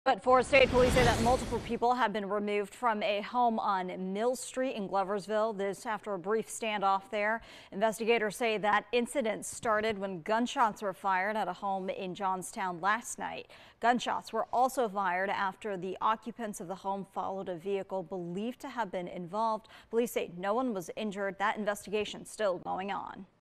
But Forest State police say that multiple people have been removed from a home on Mill Street in Gloversville. This after a brief standoff there. Investigators say that incident started when gunshots were fired at a home in Johnstown last night. Gunshots were also fired after the occupants of the home followed a vehicle believed to have been involved. Police say no one was injured. That investigation still going on.